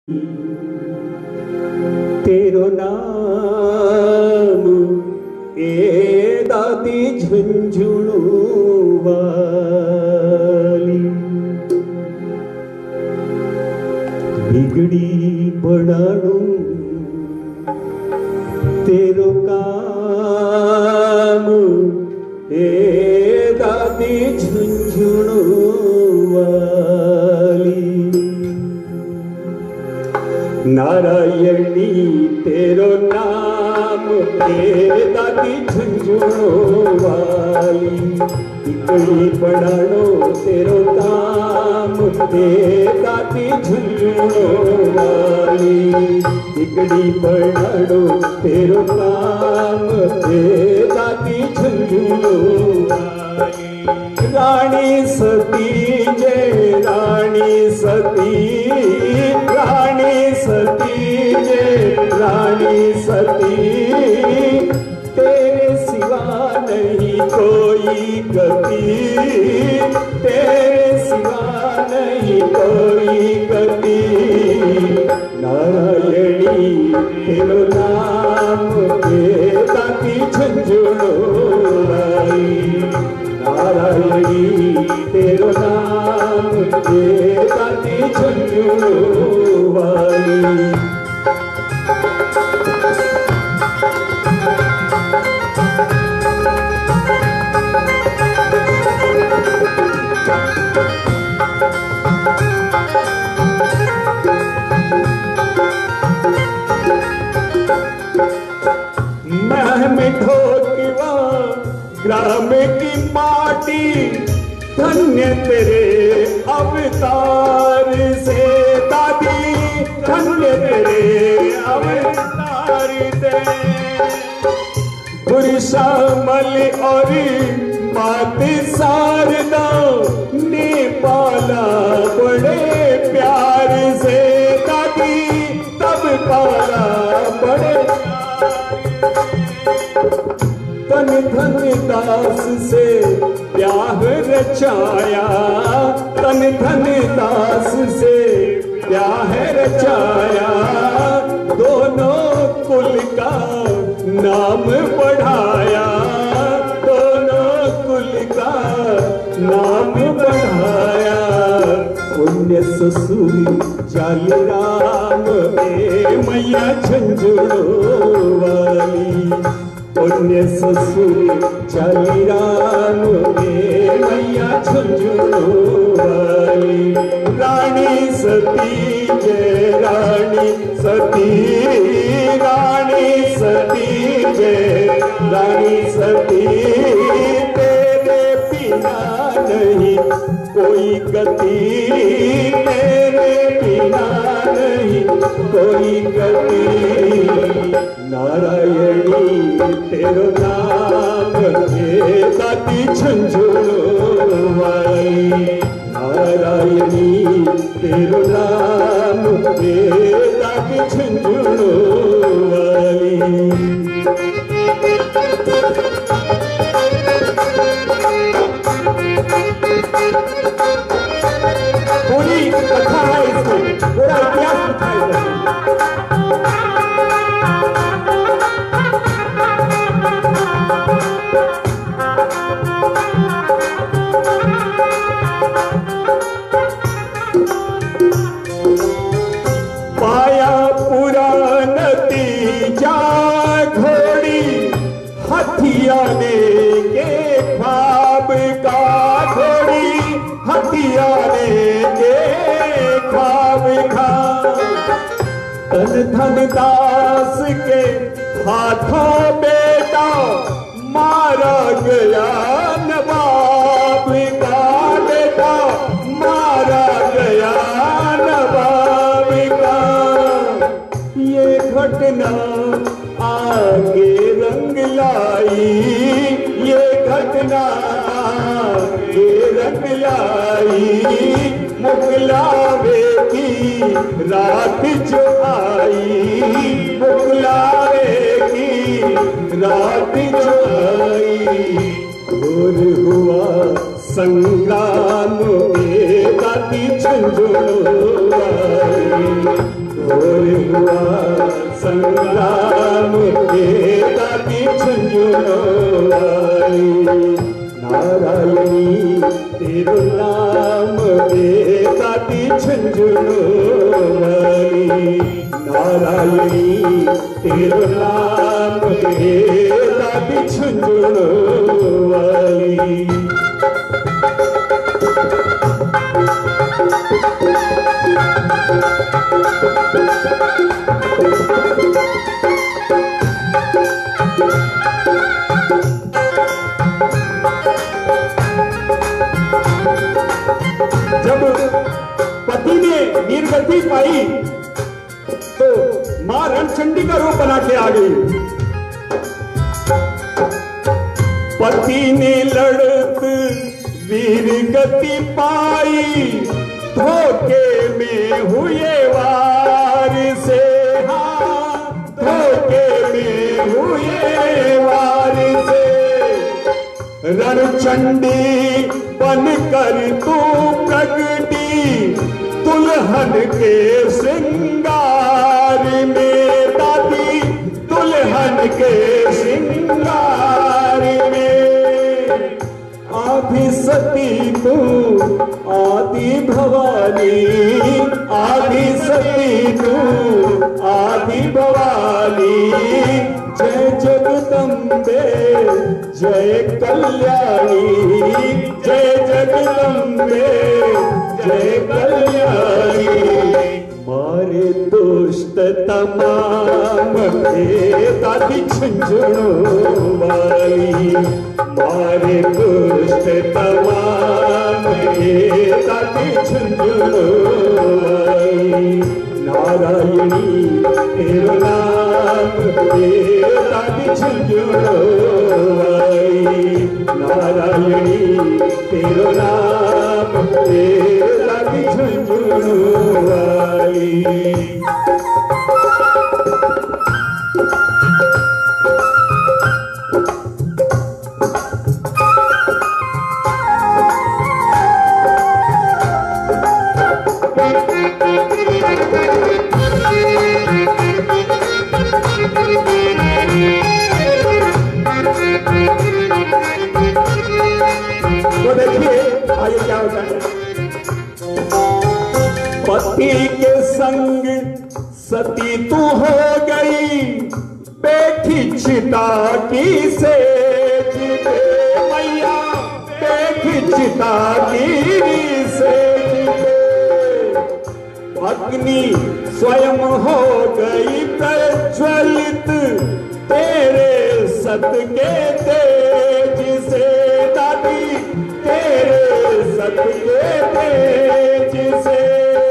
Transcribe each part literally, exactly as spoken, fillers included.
तेरो नाम ए दादी झुंझुणू वाली बिगड़ी बनाणू तेरो काम ए दादी झुंझुणू वाली नारायणी तेरो नाम ए दादी झुंझुणू वाली बिगड़ी बनाणो तेरो काम ए दादी झुंझुणू वाली बिगड़ी बनाणो तेरो काम ए दादी झुंझुणू वाली रानी सती जय रानी सती रानी सती जय रानी सती तेरे सिवा नहीं कोई गति तेरे सिवा नहीं कोई गति नारायणी तेरो नाम ए दादी झुंझुणू वाली नारायणी तेरो नाम ए दादी झुंझुणू वाली ग्राम की माटी धन्य तेरे अवतार से दादी धन्य तेरे अवतार से गुरुशामल और मात शारदा ने पाला बड़े प्यार से दादी तब पाला बड़े तन धन दास से ब्याह रचाया तन धन दास से ब्याह रचाया दोनों कुल का नाम बढ़ाया दोनों कुल का नाम बढ़ाया पुण्य ससुर जाली राम ए मैया झुंझुणू वाली पुण्य ससुर चाली राम ए मैया झुंझुणू वाली रानी सती जय रानी सती रानी सती जय रानी सती तेरे बिना नहीं कोई गति तेरे बिना नहीं कोई गति नारायणी तेरो नाम ए दादी झुंझुणू वाली नारायणी तेरो नाम ए दादी झुंझुणू वाली पूरी कथा है इसमें पूरा इतिहास बताया पाया पूरा नतीजा घोड़ी हथियाने के ख्वाब का घोड़ी हथियाने के ख्वाब का तन धन दास के हाथों बेटा मारा गया नवाब का बेटा मारा गया नवाब का ये घटना आगे रंग लाई ये घटना आगे रंग लाई मुगलावे की रात जो आई मुगलावे की रात जो आई और हुआ संग्राम ए दादी झुंझुणू वाली घोर हुआ संग्राम के दाती झुंझुनों वाली। नारायणी तेरो नाम के दाती झुंझुनों वाली। नारायणी तेरो नाम के दाती झुंझुनों वाली। जब पति ने वीरगति पाई तो मां रणचंडी का रूप बना के आ गई। पति ने लड़त वीरगति पाई, धोखे में हुए वार से। हाँ, धोखे में हुए वार से। रणचंडी बनकर तू प्रगटी, दुल्हन के श्रृंगार में दादी, दुल्हन के श्रृंगार में। आदि सती तू आदि भवानी, आदि सती तू आदि भवानी। जय जगदम्बे जय कल्याणी, जय जगदम्बे जय कल्याणी। मारे दुष्ट तमाम के दाती झुंझुनों वाली। मारे दुष्ट तमाम के दाती झुंझुनों वाली। नारायणी तेरो नाम के दाती झुंझुनों वाली। नारायणी तेरो नाम के दाती झुंझुनों वाली। तो देखिए आगे क्या होता है। पति के संग सती तू हो गई, बैठी चिता की सेज पे मैया, बैठी चिता की सेज पे। अग्नि स्वयं हो गई प्रज्वलित, तेरे सत के तेज से दादी, तेरे सत के तेज से।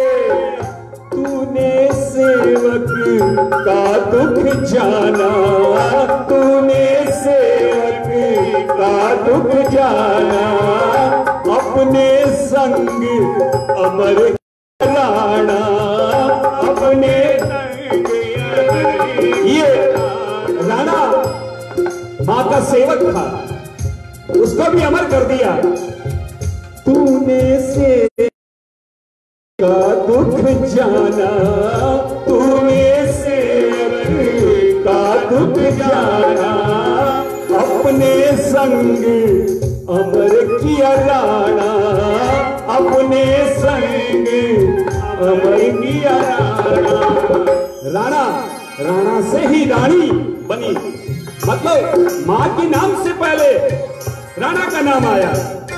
तूने सेवक का दुख जाना, तूने सेवक का दुख जाना। अपने संग अमर राणा, अपने संग ये राणा मां का सेवक था, उसको भी अमर कर दिया। तूने से का दुख जाना, तूने सेवक का दुख जाना। अपने संग अमर किया राणा, अपने संग अमर किया राणा। राणा राणा से ही रानी बनी, मतलब मां के नाम से पहले राणा का नाम आया।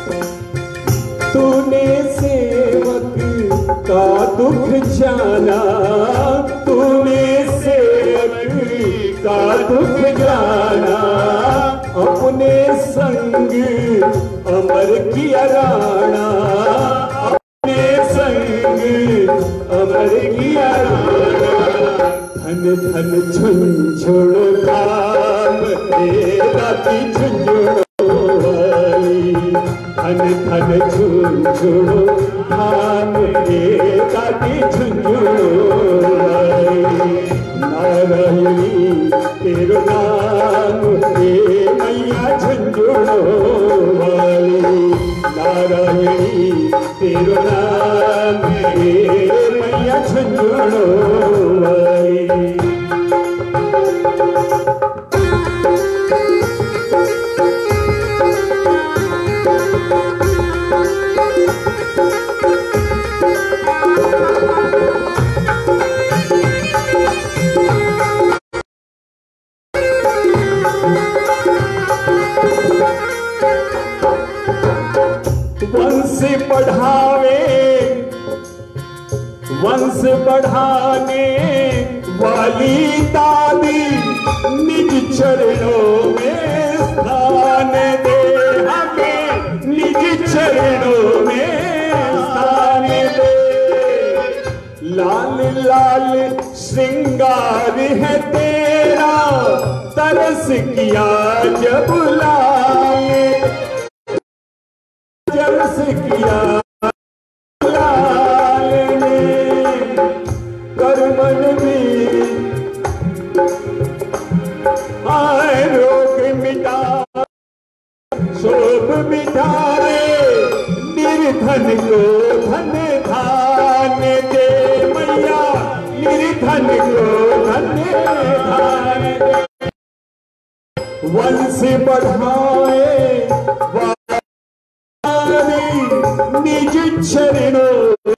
तूने सेवक का दुख जाना, तूने सेवक का दुख जाना। अपने संग अमर किया राणा, अपने संग अमर किया राणा। धन धन झुंझुन धाम दाती झुंझुनों वाली। धन धन झुंझुन धाम दाती झुंझुनों वाली। नारायणी तेरो नाम रे मैया झुंझुनों वाली। नारायणी तेरो नाम रे मैया झुंझुनों वंश बढ़ावे वंश बढ़ाने वाली दादी निज चरणों में स्थान दे, हमें निज चरणों में स्थान दे। लाल लाल श्रृंगार है तेरा, तरस किया जब लाल तरस किया लाल ने, कर मन में आए रोग मिटा, शोभ मिटाए, निर्धन को धन धान दे मैया, निर्धन को धन धान दे। वंश बढ़ाए निज चरणों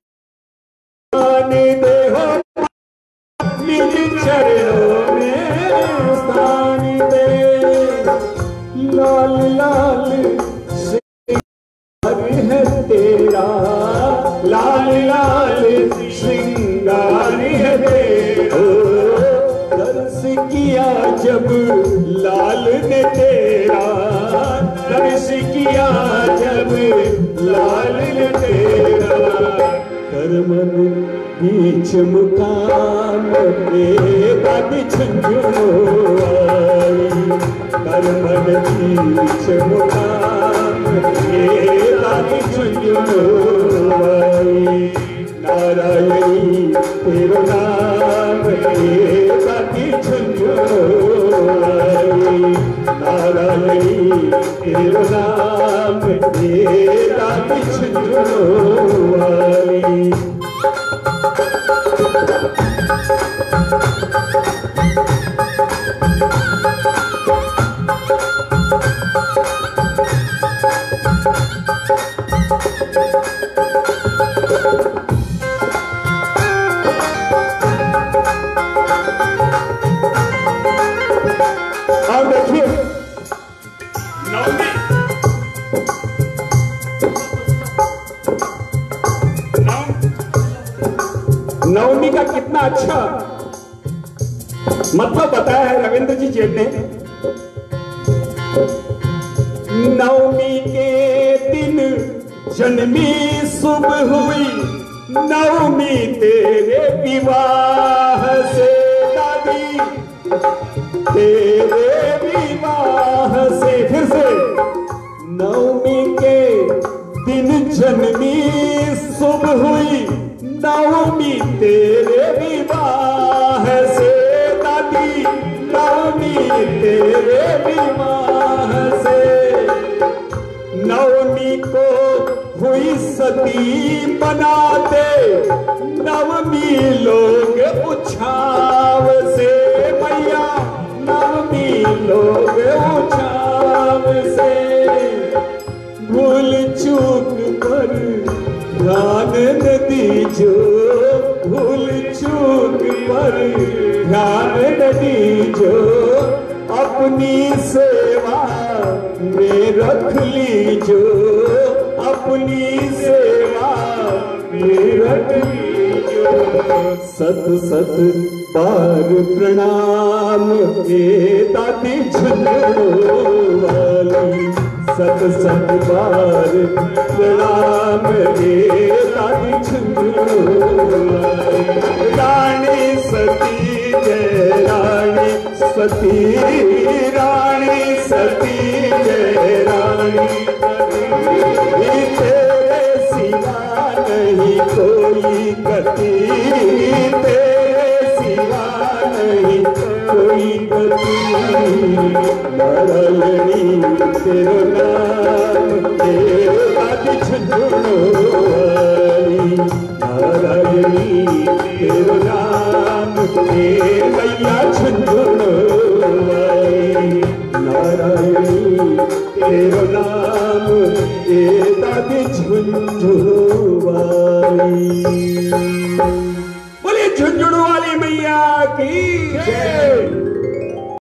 दे हो, निज चरणों में स्थान दे। लाल लाल श्रृंगार है तेरा, लाल लाल श्रृंगार है तेरा, दर्श किया जब लाल ने तेरा, दर्श किया जब लाल ने तेरा। कर मन बीच मुकाम दादी झुंझुनवाई, कर मन बीच मुकाम दादी झुंझुनवाई। नारायणी तेरो नाम दादी झुंझुनवाई, नारायणी तेरो नाम दादी झुंझुनवाई। और देखिए नवमी नवमी का कितना अच्छा मतलब बताया है रविंद्र जी जेठ ने। नवमी के दिन जन्मी सुबह हुई, नवमी तेरे विवाह से दादी, तेरे विवाह से। फिर से नवमी के दिन जन्मी सुबह हुई, नवमी तेरे विवाह से दादी, नवमी तेरे विवाह से। नवमी को हुई सती बनाते, नवमी लोग उछाव से मैया, नवमी लोग उछाव से। भूल चूक पर ध्यान न दीजो, भूल चूक पर ध्यान न दीजो, अपनी सेवा में रख लीजो, अपनी सेवा में रख लीजो। सत सत बार प्रणाम हे दादी झुंझुनवाली, सत सत बार प्रणाम हे दादी झुंझुनवाली। रानी सती जय रानी सती, रानी सती जय रानी सती। तेरे सिवा नहीं कोई गति, तेरे सिवा नहीं कोई गति। नारायणी तेरो नाम दादी झुंझुनवाली, नारायणी तेरो नाम ए मैया झुंझुनवाई नारायणी तेरो नाम ए दादी झुंझुनवाई। बोले झुंझुन वाली मैया की जय।